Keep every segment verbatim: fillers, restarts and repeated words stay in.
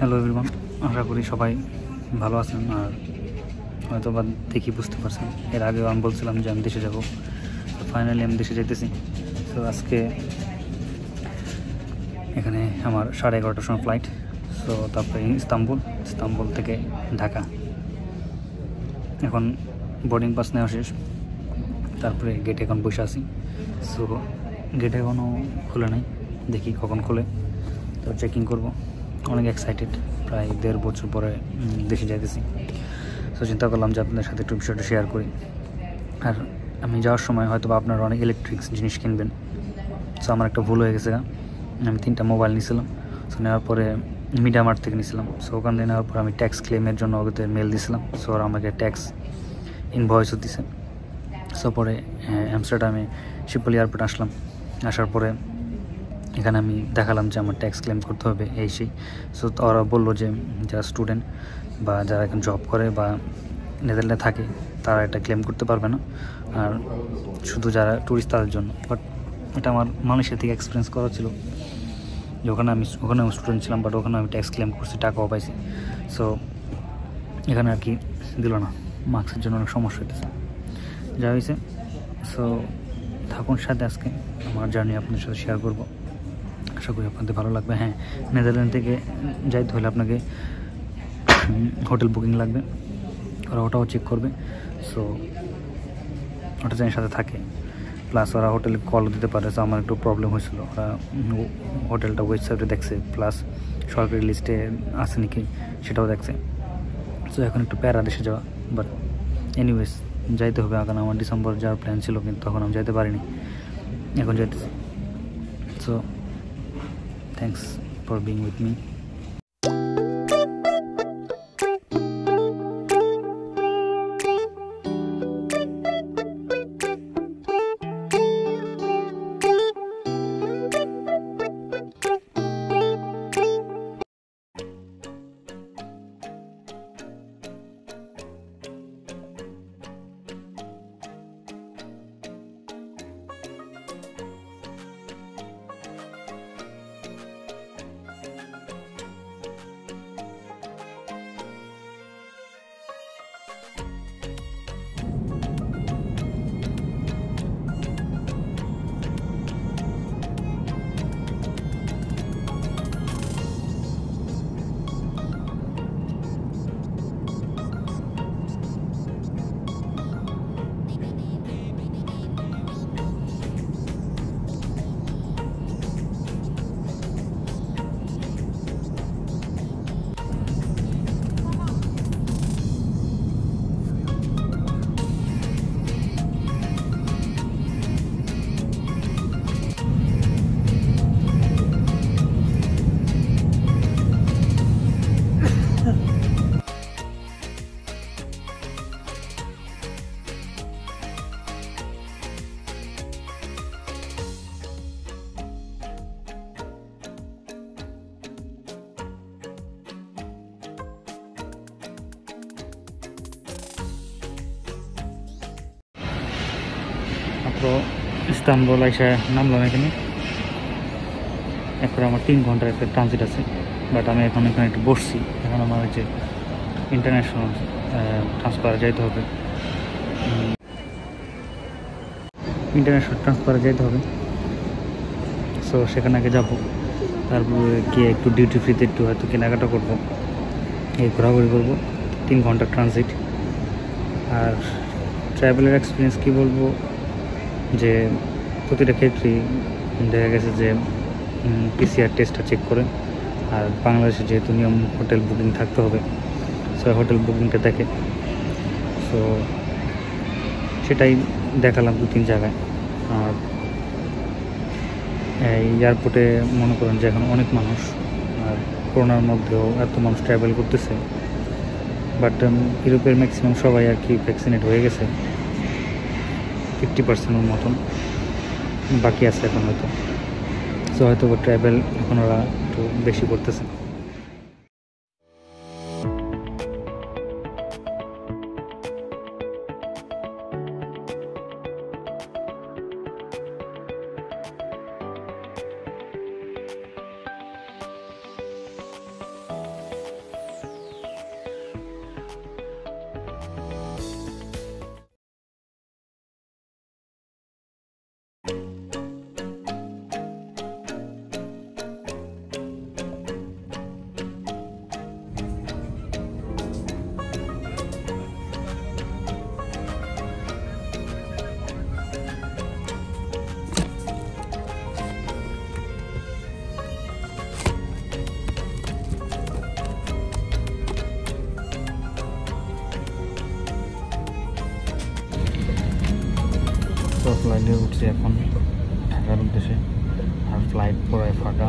Hello everyone, আশা করি সবাই ভালো আছেন। আর হয়তো বা দেখি বুঝতে পারছেন, এর আগেও আমি বলছিলাম যে আমি দেশে যাব, তো ফাইনালি আমি দেশে যাইতেছি। তো আজকে এখানে আমার সাড়ে এগারোটার সময় ফ্লাইট। সো তারপরে ইস্তাম্বুল, ইস্তাম্বুল থেকে ঢাকা। এখন বোর্ডিং পাস নেওয়া শেষ, তারপরে গেটে এখন বসে আছি। সো গেটে এখনও খুলে নাই, দেখি কখন খুলে, তো চেকিং করব। অনেক এক্সাইটেড, প্রায় দেড় বছর পরে দেশে যাইতেছি। তো চিন্তা করলাম যে আপনাদের সাথে একটু বিষয়টা শেয়ার করি। আর আমি যাওয়ার সময় হয়তো বা আপনারা অনেক ইলেকট্রিক্স জিনিস কিনবেন। সো আমার একটা ভুল হয়ে গেছে, আমি তিনটা মোবাইল নিয়েছিলাম। সো নেওয়ার পরে মিডিয়া মার্ট থেকে নিয়েছিলাম। সো ওখান থেকে নেওয়ার পরে আমি ট্যাক্স ক্লেমের জন্য ওদের মেল দিয়েছিলাম। সো ওরা আমাকে ট্যাক্স ইনভয়েসও দিছে। সো পরে অ্যামস্টারডামে শিপল এয়ারপোর্ট আসলাম। আসার পরে এখানে আমি দেখালাম যে আমার ট্যাক্স ক্লেম করতে হবে এই সেই। সো ওরা বললো যে যারা স্টুডেন্ট বা যারা এখন জব করে বা নেদারল্যান্ডে থাকে তারা এটা ক্লেম করতে পারবে না, আর শুধু যারা ট্যুরিস্ট তাদের জন্য। বাট এটা আমার মালয়েশিয়া থেকে এক্সপিরিয়েন্স করা ছিল, যে ওখানে আমি ওখানে স্টুডেন্ট ছিলাম, বাট ওখানে আমি ট্যাক্স ক্লেম করছি, টাকাও পাইছি। সো এখানে আর কি দিল না, মার্কসের জন্য অনেক সমস্যা হইতেছে, যা হয়েছে। সো থাকুন সাথে, আজকে আমার জার্নি আপনাদের সাথে শেয়ার করবো। আশা করি আপনাদের ভালো লাগবে। হ্যাঁ, নেদারল্যান্ড থেকে যাইতে হলে আপনাকে হোটেল বুকিং লাগবে, ওরা ওটাও চেক করবে। সো ওটা জানি সাথে থাকে, প্লাস ওরা হোটেলে কল দিতে পারে। সো আমার একটু প্রবলেম হয়েছিল, ওরা হোটেলটা ওয়েবসাইটে দেখছে, প্লাস সরকারি লিস্টে আছে নাকি সেটাও দেখছে। সো এখন একটু প্যারা দেশে যাওয়া, বাট এনিওয়েজ যাইতে হবে। এখন আমার ডিসেম্বর যাওয়ার প্ল্যান ছিল, কিন্তু তখন আমি যাইতে পারিনি, এখন যাইতেছি। So thanks for being with me. মাত্র ইস্তাম্বুল এসে নামলাম এখানে। এরপরে আমার তিন ঘন্টার একটা ট্রানজিট আছে, বাট আমি এখন এখানে একটু বসছি। এখন আমার যে ইন্টারন্যাশনাল ট্রান্সফারে যাইতে হবে, ইন্টারন্যাশনাল ট্রান্সফারে যাইতে হবে। সো সেখানে আগে যাবো, তারপরে গিয়ে একটু ডিউটি ফ্রিতে একটু হয়তো কেনাকাটা করবো, এই ঘোরাঘুরি করবো। তিন ঘন্টার ট্রানজিট। আর ট্রাভেলের এক্সপিরিয়েন্স কী বলবো, যে প্রতিটা ক্ষেত্রেই দেখা গেছে যে পিসিআর টেস্টটা চেক করে। আর বাংলাদেশে যেহেতু নিয়ম হোটেল বুকিং থাকতে হবে, সো হোটেল বুকিংটা দেখে। সো সেটাই দেখালাম দু তিন জায়গায়। আর এই এয়ারপোর্টে মনে করেন যে এখন অনেক মানুষ, আর করোনার মধ্যেও এত মানুষ ট্রাভেল করতেছে। বাট ইউরোপের ম্যাক্সিমাম সবাই আর কি ভ্যাকসিনেট হয়ে গেছে, ফিফটি পার্সেন্টের মতন, বাকি আছে এখন হয়তো। সো হয়তো ট্রাভেল এখন ওরা একটু বেশি করতেছে। তো ফ্লাইটে উঠছি এখন ঢাকার উদ্দেশ্যে, আর ফ্লাইট পুরাই ফাঁকা।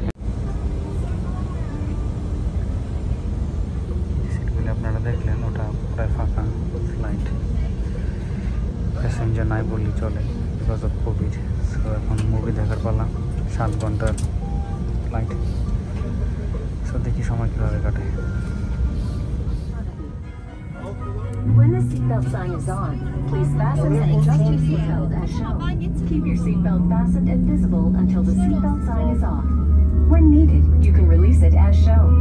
সিটগুলি আপনারা দেখলেন, ওটা পুরাই ফাঁকা ফ্লাইট, প্যাসেঞ্জার নাই বললেই চলে বিকজ অফ কোভিড। সো এখন মুভি দেখার পালা, সাত ঘন্টার ফ্লাইট। সো দেখি সময় কীভাবে কাটে। When the seatbelt sign is on, please fasten and adjust your seatbelt as shown. Keep your seatbelt fastened and visible until the seatbelt sign is off. When needed, you can release it as shown.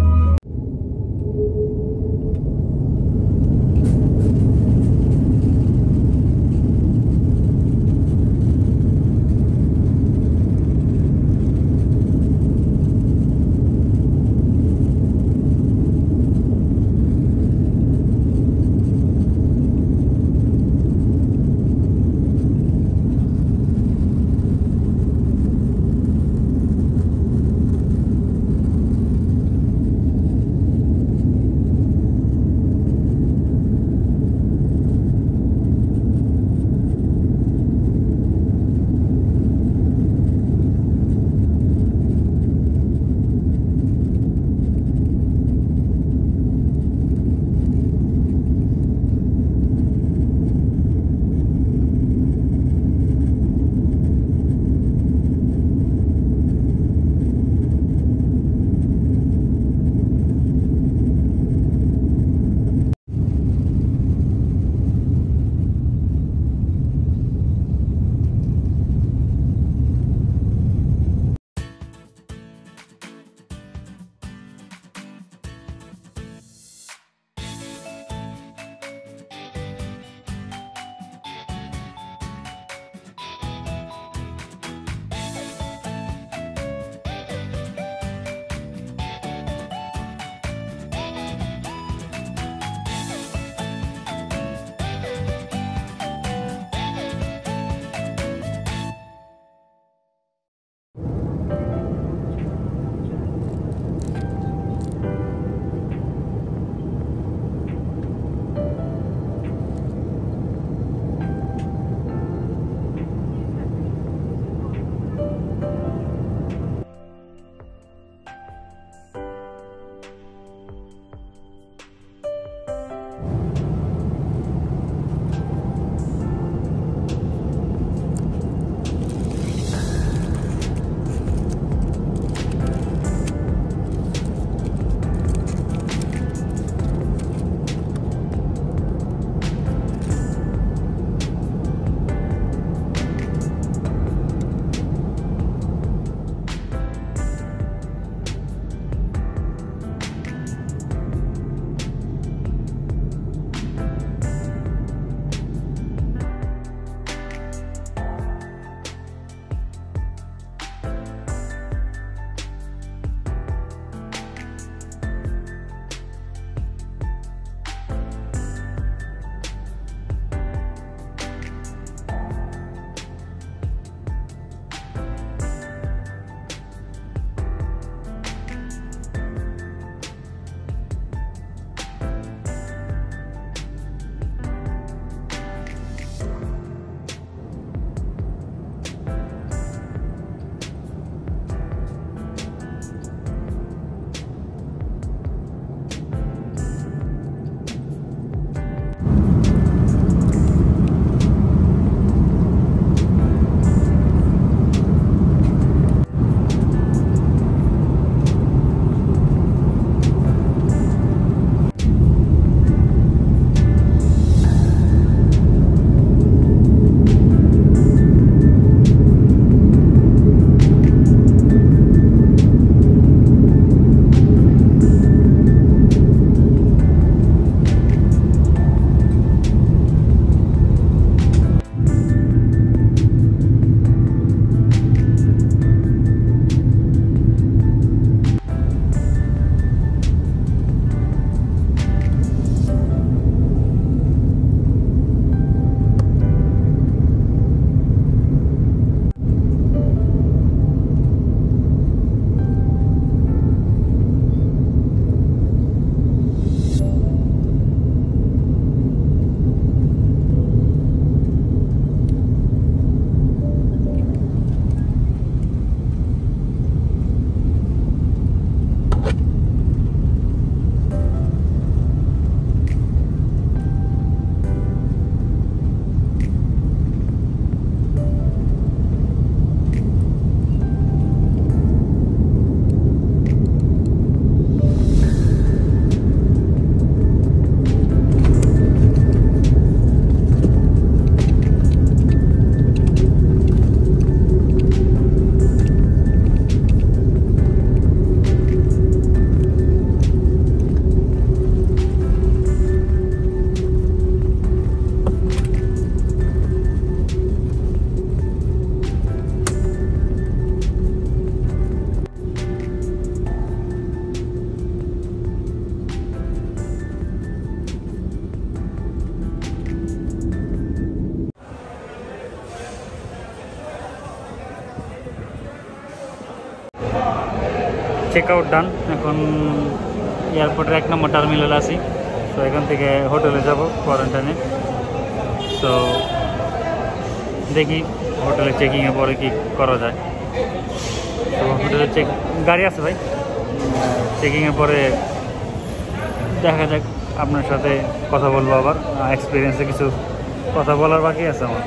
Check out done. এখন এয়ারপোর্টের এক নম্বর terminal আছি। তো এখান থেকে হোটেলে যাব কোয়ারেন্টাইনে। তো দেখি হোটেলে চেকিংয়ের পরে কি করা যায়। তো হোটেলে চেক গাড়ি আছে ভাই, চেকিংয়ের পরে দেখা যাক। আপনার সাথে কথা বলবো, আবার এক্সপিরিয়েন্সে কিছু কথা বলার বাকি আছে আমার।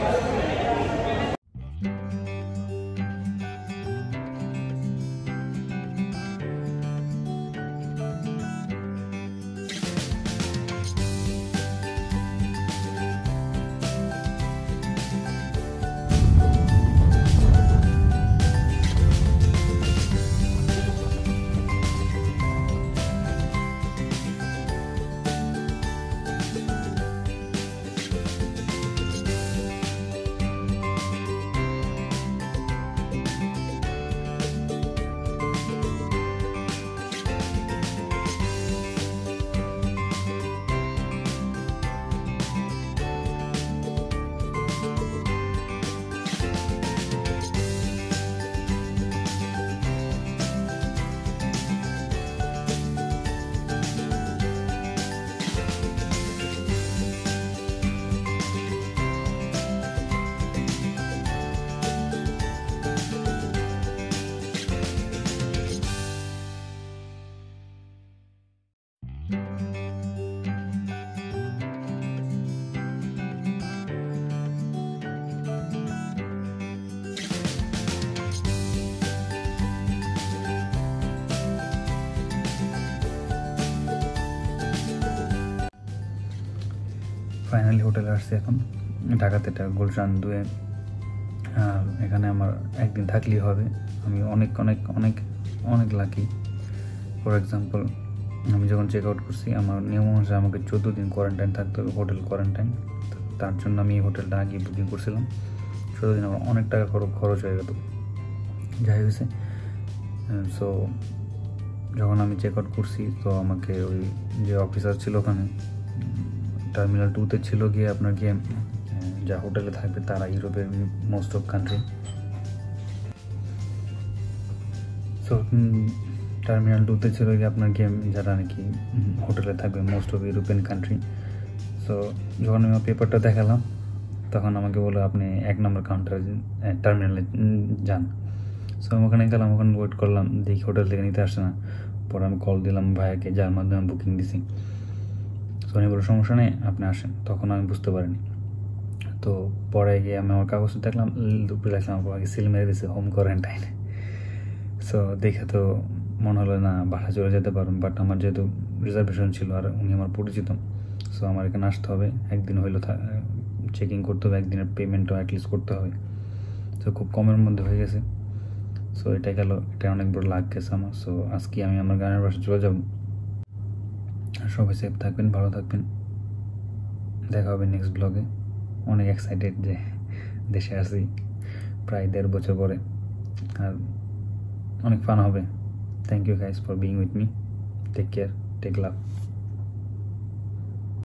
ফাইনালি হোটেলে আসছি এখন, ঢাকাতে এটা গুলশান দুয়ে। আর এখানে আমার একদিন থাকলেই হবে। আমি অনেক অনেক অনেক অনেক লাকি। ফর এক্সাম্পল, আমি যখন চেক আউট করছি আমার নিয়ম অনুসারে আমাকে চোদ্দো দিন কোয়ারেন্টাইন থাকতে হবে, হোটেল কোয়ারেন্টাইন। তার জন্য আমি এই হোটেলটা আগে বুকিং করছিলাম। চোদ্দো দিন আমার অনেক টাকা খরচ খরচ হয়ে গেল, যাই হয়েছে। সো যখন আমি চেক আউট করছি, তো আমাকে ওই যে অফিসার ছিল ওখানে টার্মিনাল টুতে ছিল গিয়ে আপনার গিয়ে যা হোটেলে থাকবে তারা ইউরোপের most of country. So terminal টুতে ছিল গিয়ে আপনার গিয়ে যারা নাকি হোটেলে থাকবে most of European country. So যখন আমি পেপারটা দেখালাম তখন আমাকে বললো আপনি এক নম্বর কাউন্টারে টার্মিনালে যান। সো আমি ওখানে গেলাম, ওখানে ওয়েট করলাম, দেখি হোটেল থেকে নিতে আসছে না। পরে আমি কল দিলাম ভাইয়াকে, যার মাধ্যমে বুকিং দিছি। সো উনি বলে সমস্যা নেই, আপনি আসেন। তখন আমি বুঝতে পারিনি। তো পরে গিয়ে আমি আমার কাগজ দেখলাম, দুপুরে দেখলাম আমাকে সিল মেরে দিয়েছে হোম কোয়ারেন্টাইনে। সো দেখে তো মনে হলো না বাসা চলে যেতে পারবেন, বাট আমার যেহেতু রিজার্ভেশন ছিল আর উনি আমার পরিচিত, সো আমার এখানে আসতে হবে। একদিন হইলো চেকিং করতে হবে, একদিনের পেমেন্টও অ্যাটলিস্ট করতে হবে। সো খুব কমের মধ্যে হয়ে গেছে। সো এটা গেল, এটা অনেক বড় লাগ গেছে আমার। সো আজকে আমি আমার গানের বাসায় চলে যাব। সবাই সেফ থাকবেন, ভালো থাকবেন, দেখা হবে নেক্সট ব্লগে। অনেক এক্সাইটেড যে দেশে আসি প্রায় দেড় বছর পরে, আর অনেক ফান হবে। Thank you guys for being with me. Take care, take love.